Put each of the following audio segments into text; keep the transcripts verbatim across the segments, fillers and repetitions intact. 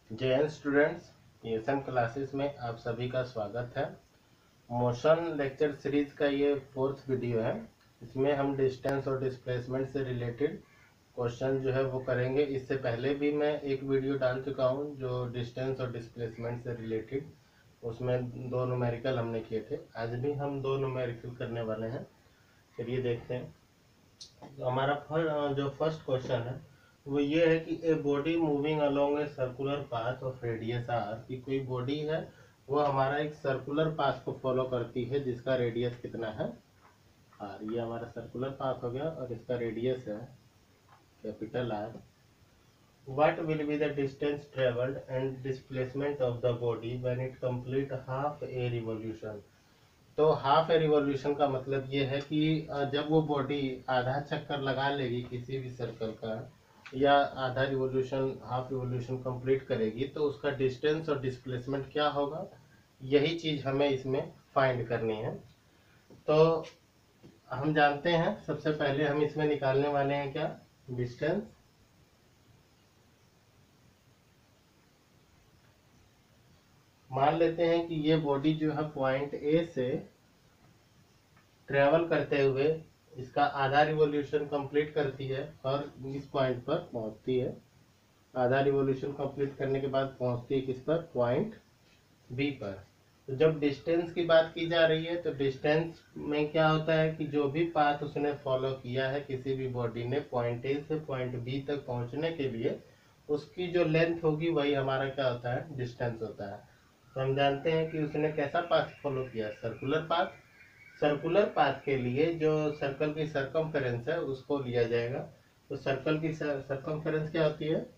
जय students, PSM classes में आप सभी का स्वागत है। मोशन लेक्चर सीरीज का ये फोर्थ वीडियो है। इसमें हम डिस्टेंस और डिस्प्लेसमेंट से रिलेटेड क्वेश्चन जो है वो करेंगे। इससे पहले भी मैं एक वीडियो डाल चुका हूँ जो डिस्टेंस और डिस्प्लेसमेंट से रिलेटेड, उसमें दो न्यूमेरिकल हमने किए थे। आज भी हम दो न्यूमेरिकल करने वाले हैं। चलिए देखते हैं। तो हमारा फर, जो फर्स्ट क्वेश्चन है वो ये है कि a body moving along a circular path of radius R, की कोई बॉडी है वो हमारा एक सर्कुलर पाथ को फॉलो करती है जिसका रेडियस कितना है आर। ये हमारा सर्कुलर पाथ हो गया और इसका रेडियस है capital R. What will be the distance travelled and displacement of the body when it complete half a revolution. तो हाफ ए रिवॉल्यूशन का मतलब ये है कि जब वो बॉडी आधा चक्कर लगा लेगी किसी भी सर्कल का, या आधा रिवॉल्यूशन हाफ रिवॉल्यूशन कंप्लीट करेगी, तो उसका डिस्टेंस और डिस्प्लेसमेंट क्या होगा, यही चीज हमें इसमें फाइंड करनी है। तो हम जानते हैं, सबसे पहले हम इसमें निकालने वाले हैं क्या, डिस्टेंस। मान लेते हैं कि ये बॉडी जो है पॉइंट ए से ट्रेवल करते हुए इसका आधा रिवॉल्यूशन कंप्लीट करती है और इस पॉइंट पर पहुंचती है। आधा रिवॉल्यूशन कंप्लीट करने के बाद पहुंचती है किस पर, पॉइंट बी पर। तो जब डिस्टेंस की बात की जा रही है तो डिस्टेंस में क्या होता है कि जो भी पाथ उसने फॉलो किया है किसी भी बॉडी ने पॉइंट ए से पॉइंट बी तक पहुंचने के लिए, उसकी जो लेंथ होगी वही हमारा क्या होता है, डिस्टेंस होता है। तो हम जानते हैं कि उसने कैसा पाथ फॉलो किया, सर्कुलर पाथ। सर्कुलर पाथ के लिए जो सर्कल की सरकमफेरेंस है उसको लिया जाएगा। तो सर्कल की सरकमफेरेंस क्या होती है,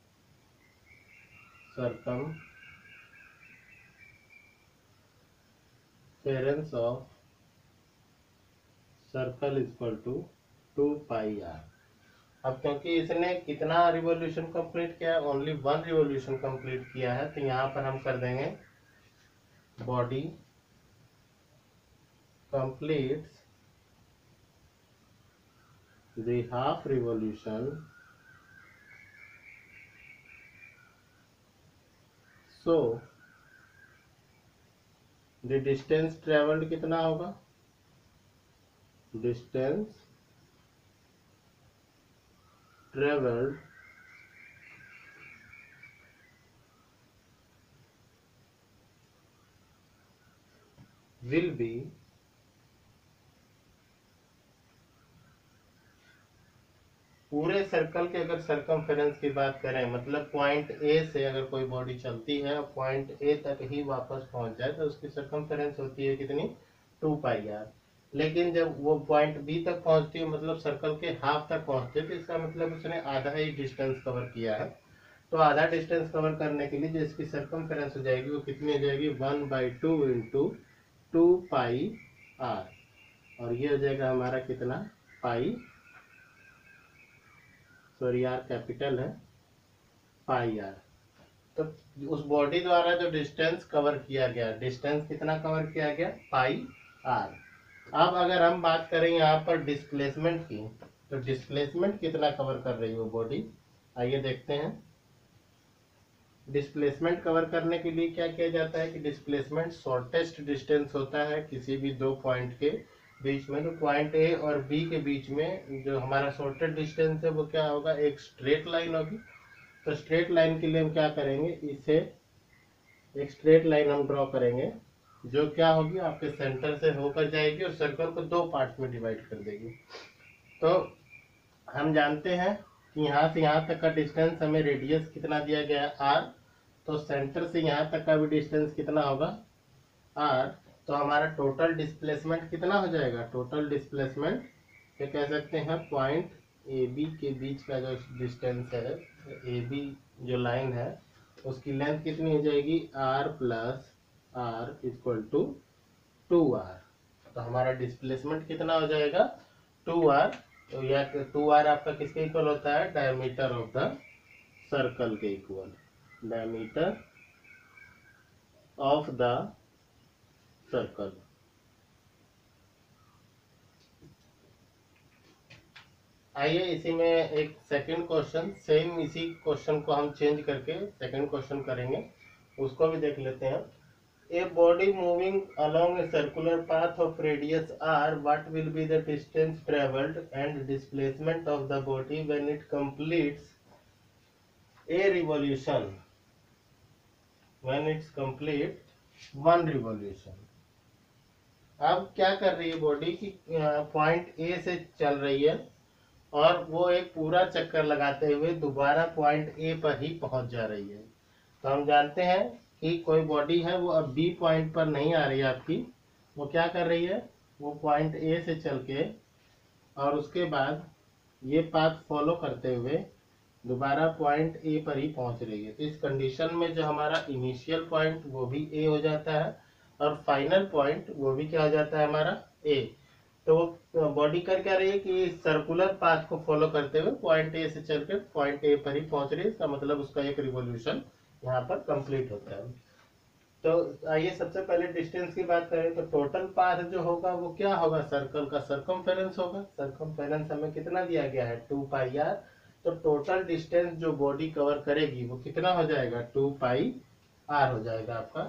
circumference of circle equal to two pi R. अब क्योंकि इसने कितना रिवॉल्यूशन कंप्लीट किया है, ओनली वन रिवॉल्यूशन कंप्लीट किया है, तो यहाँ पर हम कर देंगे body completes the half revolution, so the distance traveled कितना होगा, distance traveled will be पूरे सर्कल के, अगर सरकमफेरेंस की बात करें, मतलब पॉइंट ए से अगर कोई बॉडी चलती है और पॉइंट ए तक ही वापस पहुंच जाए तो उसकी सरकमफेरेंस होती है कितनी, टू पाई आर। लेकिन जब वो पॉइंट बी तक पहुंचती है, मतलब सर्कल के हाफ तक पहुंचती है, तो इसका मतलब उसने आधा ही डिस्टेंस कवर किया है। तो आधा डिस्टेंस कवर करने के लिए जो इसकी सरकमफेरेंस हो जाएगी वो कितनी हो जाएगी, one by two into two pi R, और ये हो जाएगा हमारा कितना, पाई, सॉरी आर कैपिटल है, पाई आर। तो उस बॉडी द्वारा जो डिस्टेंस कवर किया गया, डिस्टेंस कितना कवर किया गया, पाई आर। अब अगर हम बात करें यहाँ पर डिस्प्लेसमेंट की, तो डिस्प्लेसमेंट कितना कवर कर रही है वो बॉडी, आइए देखते हैं। डिस्प्लेसमेंट कवर करने के लिए क्या किया जाता है कि डिस्प्लेसमेंट शॉर्टेस्ट डिस्टेंस होता है किसी भी दो पॉइंट के बीच में। तो पॉइंट ए और बी के बीच में जो हमारा शॉर्टेस्ट डिस्टेंस है वो क्या होगा, एक स्ट्रेट लाइन होगी। तो स्ट्रेट लाइन के लिए हम क्या करेंगे, इसे एक स्ट्रेट लाइन हम ड्रॉ करेंगे जो क्या होगी, आपके सेंटर से होकर जाएगी और सर्कल को दो पार्ट्स में डिवाइड कर देगी। तो हम जानते हैं कि यहाँ से यहाँ तक का डिस्टेंस हमें रेडियस कितना दिया गया है, आर। तो सेंटर से यहाँ तक का भी डिस्टेंस कितना होगा, आर। तो हमारा टोटल डिस्प्लेसमेंट कितना हो जाएगा, टोटल डिस्प्लेसमेंट ये कह सकते हैं पॉइंट ए बी के बीच का जो डिस्टेंस है, ए बी जो लाइन है उसकी लेंथ कितनी हो जाएगी, R plus R equal to two R. तो हमारा डिस्प्लेसमेंट कितना हो जाएगा, टू आर। तो यह टू आर आपका किसके इक्वल होता है, डायमीटर ऑफ द सर्कल के equal, diameter of the circle. आइए इसी में एक सेकंड क्वेश्चन, सेम इसी क्वेश्चन को हम चेंज करके सेकंड क्वेश्चन करेंगे, उसको भी देख लेते हैं। A body moving along a circular path of radius R, what will be the distance travelled and displacement of the body when it completes a revolution, when it's complete one revolution. अब क्या कर रही है body की, point A से चल रही है और वो एक पूरा चक्कर लगाते हुए दोबारा पॉइंट ए पर ही पहुंच जा रही है। तो हम जानते हैं कि कोई बॉडी है वो अब बी पॉइंट पर नहीं आ रही है आपकी, वो क्या कर रही है, वो पॉइंट ए से चल के और उसके बाद ये पाथ फॉलो करते हुए दोबारा पॉइंट ए पर ही पहुंच रही है। तो इस कंडीशन में जो हमारा इनिशियल पॉइंट वो भी ए हो जाता है और फाइनल पॉइंट वो भी क्या हो जाता है हमारा ए। तो बॉडी कर क्या रही है कि सर्कुलर पाथ को फॉलो करते हुए पॉइंट ए से चलकर पॉइंट ए पर ही पहुंच रही है। इसका मतलब उसका एक रिवॉल्यूशन यहाँ पर कंप्लीट होता है। तो आइए सबसे पहले डिस्टेंस की बात करें तो टोटल पाथ जो होगा वो क्या होगा, सर्कल का सर्कमफेरेंस होगा। सर्कमफेरेंस हमें कितना दिया गया है, टू पाई आर। तो टोटल डिस्टेंस जो बॉडी कवर करेगी वो कितना हो जाएगा, टू पाई आर हो जाएगा आपका।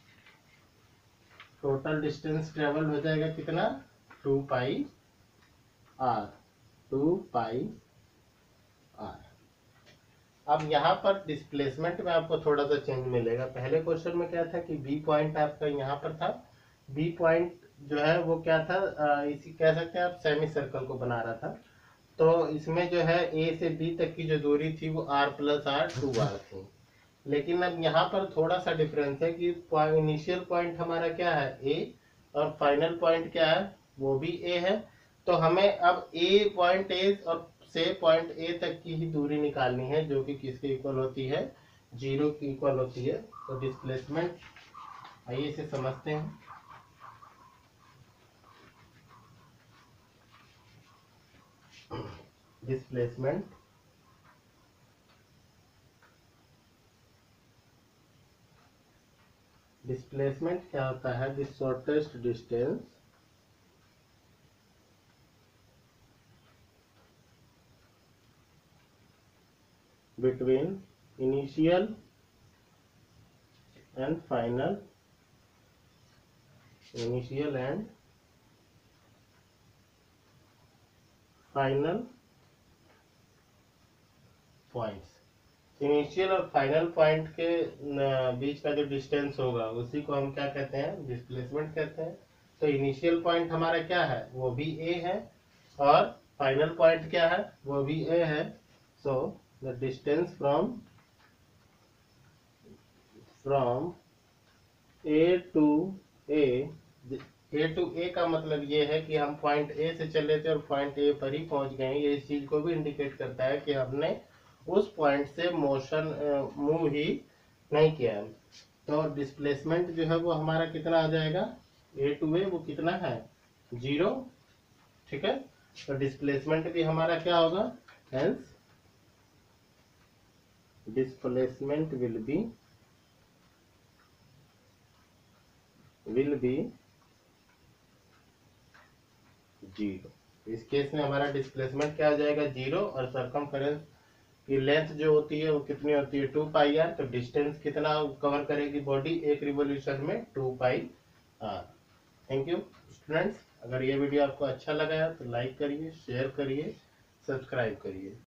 टोटल डिस्टेंस ट्रेवल हो जाएगा कितना, two pi R, two pi R. अब यहाँ पर डिस्प्लेसमेंट में आपको थोड़ा सा चेंज मिलेगा। पहले क्वेश्चन में क्या था कि बी पॉइंट आपका यहाँ पर था, बी पॉइंट जो है वो क्या था, इसी कह सकते हैं आप सेमी सर्कल को बना रहा था। तो इसमें जो है ए से बी तक की जो दूरी थी वो R plus R two R थी। लेकिन अब यहाँ पर थोड़ा सा डिफरेंस है कि इनिशियल पॉइंट हमारा क्या है ए और फाइनल पॉइंट क्या है वो भी ए है। तो हमें अब ए पॉइंट ए और से पॉइंट ए तक की ही दूरी निकालनी है जो कि किसके इक्वल होती है, जीरो की इक्वल होती है। तो डिस्प्लेसमेंट, आइए इसे समझते हैं। डिस्प्लेसमेंट डिस्प्लेसमेंट क्या होता है, the shortest distance between initial and final initial and final points। Initial और फाइनल पॉइंट के बीच का जो डिस्टेंस होगा उसी को हम क्या कहते हैं, डिस्प्लेसमेंट कहते हैं। तो इनिशियल पॉइंट हमारा क्या है, वो भी ए है और फाइनल पॉइंट क्या है, वो भी ए है। So the distance from from A to A, A to A का मतलब ये है कि हम पॉइंट ए से चले थे और पॉइंट ए पर ही पहुंच गए। ये इस चीज को भी इंडिकेट करता है कि हमने उस पॉइंट से मोशन मूव ही नहीं किया है। तो डिस्प्लेसमेंट जो है वो हमारा कितना आ जाएगा, ए टू ए वो कितना है, जीरो। ठीक है, तो डिस्प्लेसमेंट भी हमारा क्या होगा, hence displacement will be will be zero. इस केस में हमारा डिस्प्लेसमेंट क्या आ जाएगा, जीरो। और सरकमफेरेंस की लेंथ जो होती है वो कितनी होती है, टू पाई आर। तो डिस्टेंस कितना कवर करेगी बॉडी एक रिवॉल्यूशन में, two pi R. Thank you students. अगर ये वीडियो आपको अच्छा लगा है तो लाइक करिए, शेयर करिए, सब्सक्राइब करिए।